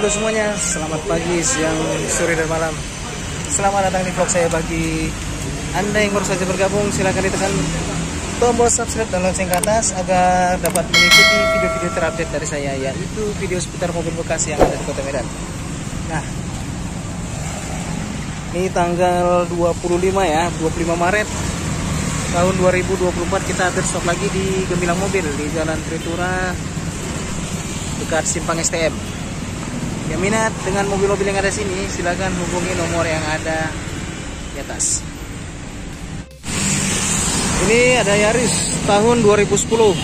Halo semuanya, selamat pagi, siang, sore, dan malam. Selamat datang di vlog saya. Bagi Anda yang baru saja bergabung, silahkan ditekan tombol subscribe dan lonceng ke atas agar dapat mengikuti video-video terupdate dari saya, yaitu video seputar mobil bekas yang ada di Kota Medan. Nah, ini tanggal 25 ya, 25 Maret tahun 2024, kita berstok lagi di Gemilang Mobil di Jalan Tritura dekat Simpang STM. Yang minat dengan mobil-mobil yang ada sini, silakan hubungi nomor yang ada di atas. Ini ada Yaris tahun 2010,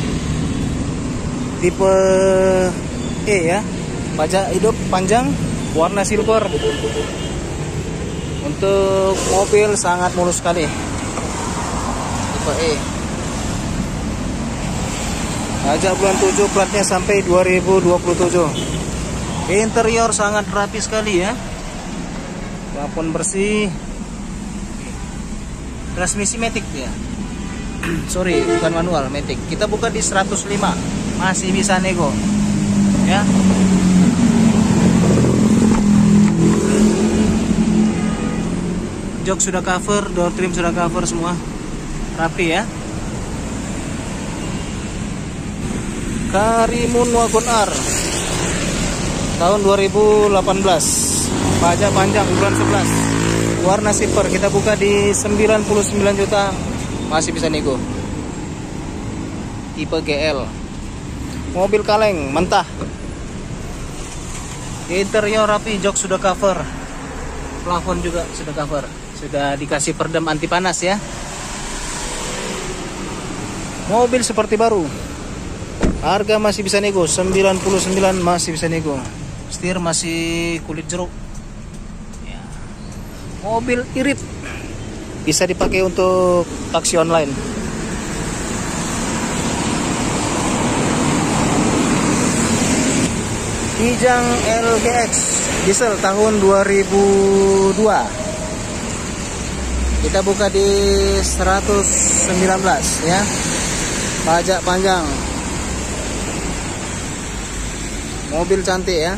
tipe E ya, pajak hidup panjang, warna silver. Untuk mobil sangat mulus sekali, tipe E. Pajak bulan 7, platnya sampai 2027. Interior sangat rapi sekali ya, plafon bersih, transmisi matic ya. Sorry, bukan manual, matic. Kita buka di 105, masih bisa nego ya. Jok sudah cover, door trim sudah cover semua, rapi ya. Karimun Wagon R tahun 2018, pajak panjang bulan 11, warna silver. Kita buka di 99 juta, masih bisa nego. Tipe GL, mobil kaleng mentah. Interior rapi, jok sudah cover, plafon juga sudah cover, sudah dikasih perdam anti panas ya. Mobil seperti baru, harga masih bisa nego, 99 masih bisa nego. Setir masih kulit jeruk ya. Mobil irit, bisa dipakai untuk taksi online. Kijang LGX diesel tahun 2002, kita buka di 119 ya, pajak panjang. Mobil cantik ya.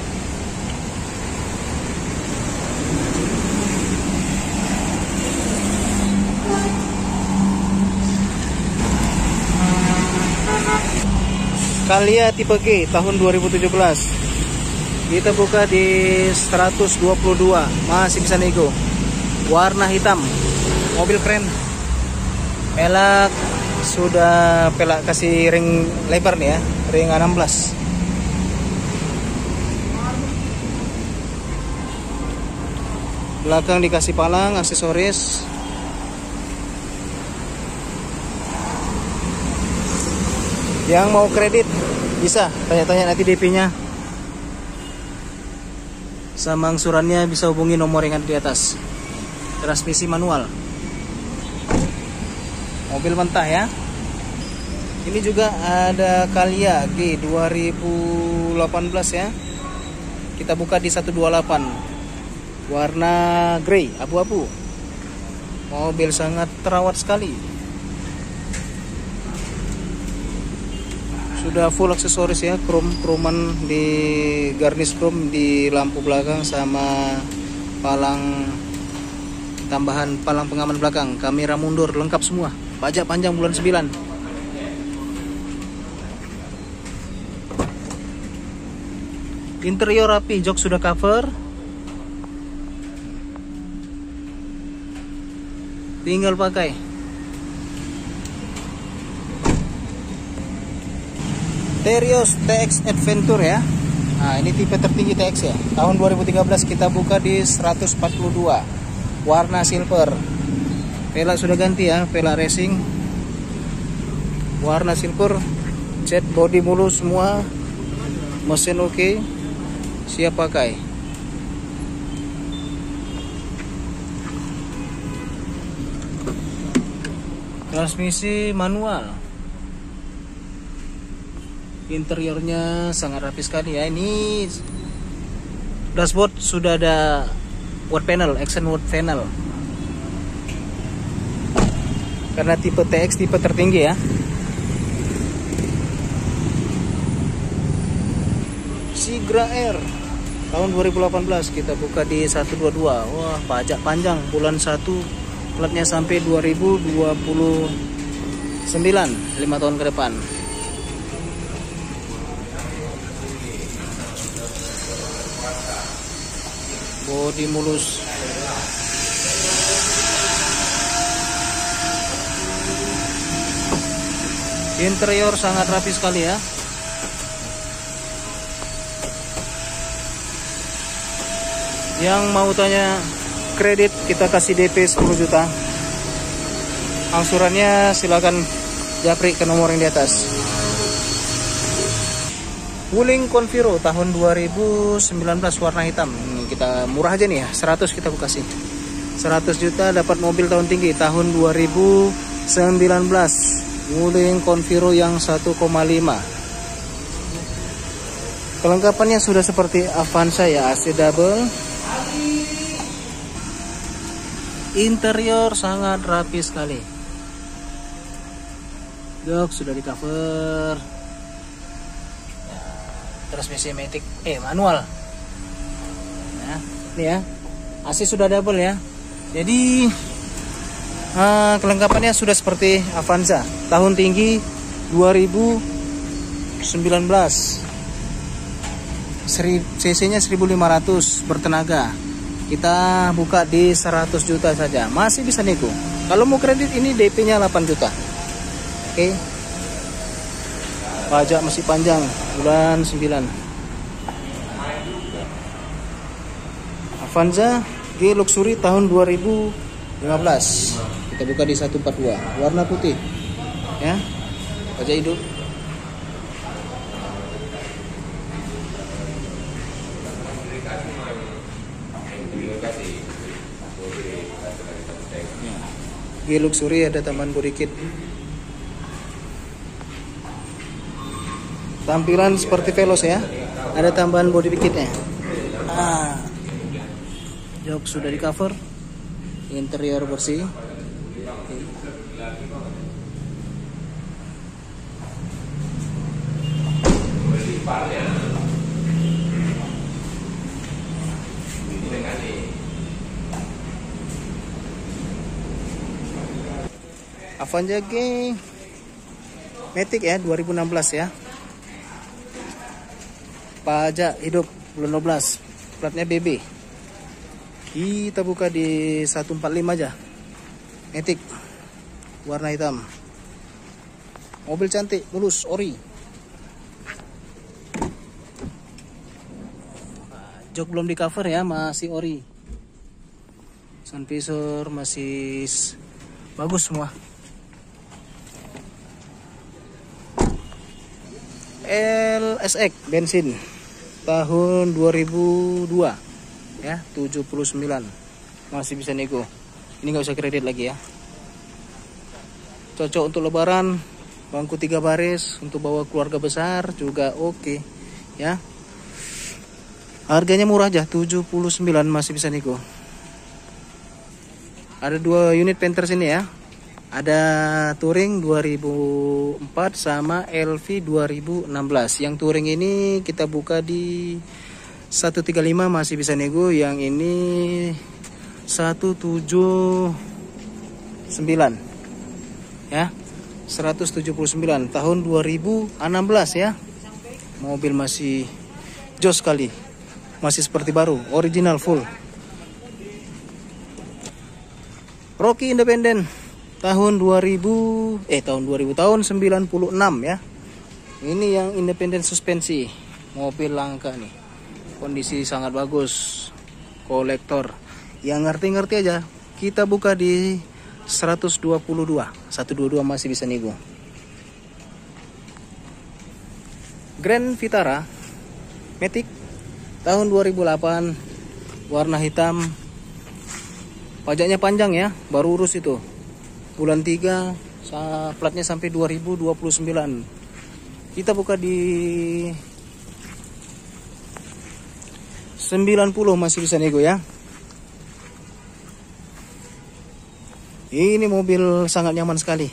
Kalia tipe G tahun 2017, kita buka di 122, masih bisa nego. Warna hitam, mobil keren. Pelak sudah pelak kasih ring lebar nih ya, ring 16. Belakang dikasih palang, aksesoris. Yang mau kredit bisa tanya-tanya nanti DP-nya sama angsurannya, bisa hubungi nomor yang ada di atas. Transmisi manual, mobil mentah ya. Ini juga ada Kalia G 2018 ya, kita buka di 128, warna grey abu-abu. Mobil sangat terawat sekali, sudah full aksesoris ya, kroman di garnish chrome di lampu belakang sama palang tambahan, palang pengaman belakang, kamera mundur lengkap semua. Pajak panjang bulan 9. Interior rapi, jok sudah cover, tinggal pakai. Terios TX Adventure ya. Nah, ini tipe tertinggi TX ya, tahun 2013, kita buka di 142, warna silver. Velg sudah ganti ya, velg racing, warna silver. Cat body mulus semua, mesin oke, siap pakai. Transmisi manual. Interiornya sangat rapi sekali ya. Ini dashboard sudah ada word panel, action word panel. Karena tipe TX tipe tertinggi ya. Nugra Air tahun 2018 kita buka di 122. Wah, pajak panjang bulan 1, platnya sampai 2029, 5 tahun ke depan. Bodi mulus. Interior sangat rapi sekali ya. Yang mau tanya kredit, kita kasih DP 10 juta. Angsurannya silakan japri ke nomor yang di atas. Wuling Conviro tahun 2019 warna hitam. Kita murah aja nih ya, 100 kita kasih. 100 juta dapat mobil tahun tinggi tahun 2019. Wuling Conviro yang 1,5. Kelengkapannya sudah seperti Avanza ya, AC double. Interior sangat rapi sekali. Jok sudah di cover. Transmisi matic manual. Nah, ini ya. AC sudah double ya. Jadi kelengkapannya sudah seperti Avanza. Tahun tinggi 2019. CC-nya 1500 bertenaga. Kita buka di 100 juta saja. Masih bisa nego. Kalau mau kredit ini DP-nya 8 juta. Oke. Pajak masih panjang bulan 9. Avanza G Luxury tahun 2015. Kita buka di 142. Warna putih. Ya. Pajak hidup. G Luxury ada tambahan body kit. Tampilan seperti Veloz ya. Ada tambahan body kitnya. Jok sudah di cover. Interior bersih. Avanza G Matic ya 2016 ya. Pajak hidup bulan 12. Platnya BB. Kita buka di 145 aja. Matic warna hitam. Mobil cantik, mulus, ori. Jok belum di cover ya, masih ori. Sun visor masih bagus semua. LSX bensin tahun 2002 ya, 79. Masih bisa nego. Ini nggak usah kredit lagi ya. Cocok untuk lebaran, bangku 3 baris, untuk bawa keluarga besar juga oke ya. Harganya murah aja, 79, masih bisa nego. Ada 2 unit Panther sini ya. Ada Touring 2004 sama LV 2016. Yang Touring ini kita buka di 135, masih bisa nego. Yang ini 179 ya, 179 tahun 2016 ya. Mobil masih jos sekali, masih seperti baru, original full. Rocky Independent tahun 96 ya. Ini yang independen suspensi. Mobil langka nih. Kondisi sangat bagus. Kolektor. Yang ngerti-ngerti aja. Kita buka di 122. 122 masih bisa nego. Grand Vitara Matic tahun 2008. Warna hitam. Pajaknya panjang ya. Baru urus itu. Bulan 3, platnya sampai 2029. Kita buka di 90, masih bisa nego ya. Ini mobil sangat nyaman sekali.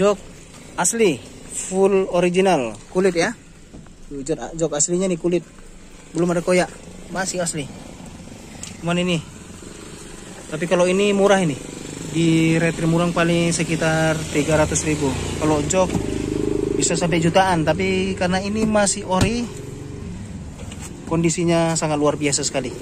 Jok asli, full original, kulit ya. Jok aslinya nih kulit, belum ada koyak, masih asli. Cuman ini, tapi kalau ini murah ini, di rate murang paling sekitar 300.000. Kalau jok bisa sampai jutaan, tapi karena ini masih ori, kondisinya sangat luar biasa sekali.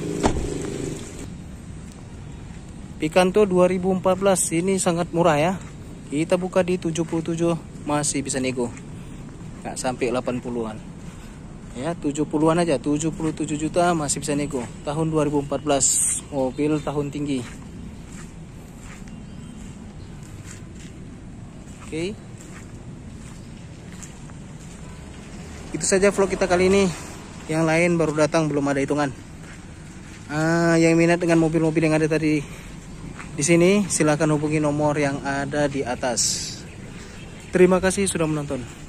Picanto 2014 ini sangat murah ya. Kita buka di 77, masih bisa nego. Nggak sampai 80-an. Ya, 70-an aja, 77 juta masih bisa nego. Tahun 2014, mobil tahun tinggi. Oke. Itu saja vlog kita kali ini. Yang lain baru datang, belum ada hitungan. Yang minat dengan mobil-mobil yang ada tadi di sini, silakan hubungi nomor yang ada di atas. Terima kasih sudah menonton.